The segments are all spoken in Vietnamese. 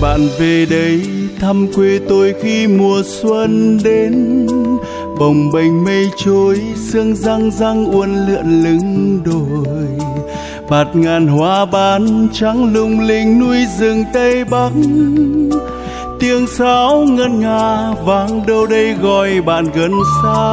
bạn về đây thăm quê tôi khi mùa xuân đến. Bồng bềnh mây trôi, sương răng răng uốn lượn lưng đồi. Bạt ngàn hoa ban trắng lung linh núi rừng Tây Bắc. Tiếng sáo ngân nga vang đâu đây gọi bạn gần xa.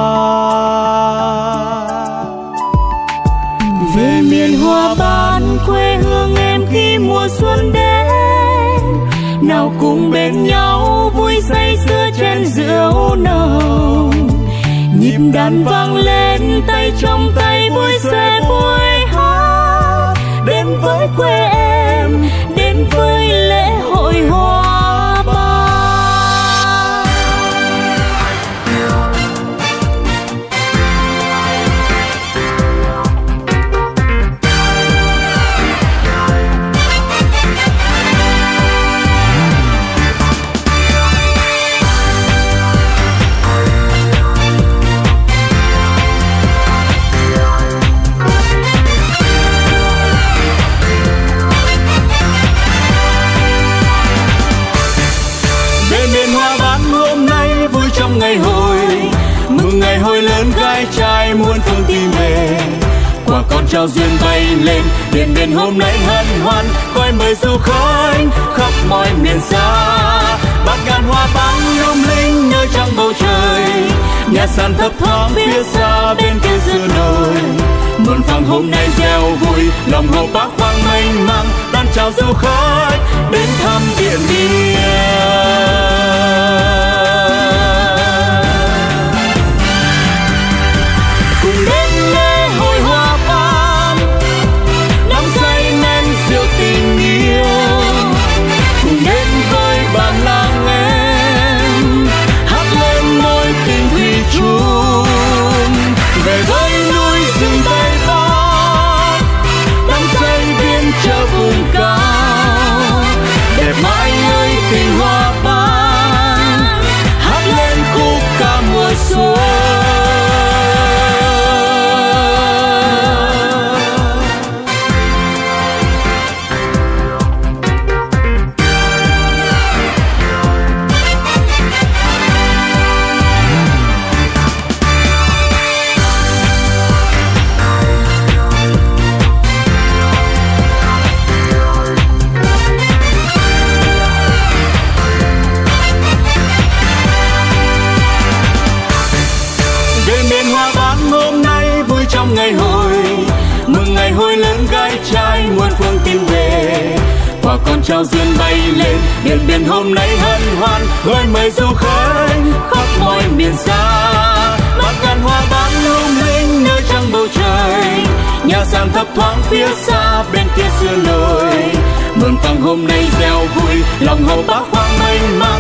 Về miền hoa ban quê hương em khi mùa xuân đến, nào cùng bên nhau vui say sưa chén rượu nồng. Nhịp đàn vang lên tay trong tay vui xuê vui hát. Đến với quê em, đến với lễ hội hoa ban. Ngày hội mừng ngày hội lớn gái trai muôn phương tìm về. Quả con trao duyên bay lên Điện Biên hôm nay hân hoan, gọi mời du khách khắp mọi miền xa. Bạt ngàn hoa ban lung linh nơi trăng bầu trời, nhà sàn thấp thoáng phía xa bên kia dừa nổi. Muôn phẳng hôm nay reo vui, lòng hồ bác hoang mênh mang, đón chào du khách đến thăm Điện Biên. Cùng đến lễ hội hoa ban, đắm say men rượu tình yêu. Cùng đến với bản làng em, hát lên môi tình thủy chung. Về với núi rừng Tây Bắc, đắm say viên chợ vùng cao. Đẹp mãi ơi tình hoa ban, hát lên khúc ca mùa xuân. Ngày hội mừng ngày hội lớn gái trai muôn phương tìm về. Quả con trao duyên bay lên Điện Biên hôm nay hân hoan, gọi mời du khách khắp mọi miền xa. Bạt ngàn hoa ban lung linh nơi trăng bầu trời, nhà sàn thấp thoáng phía xa bên kia xưa nổi. Mừng phẳng hôm nay reo vui, lòng hồ bác hoang mênh mang.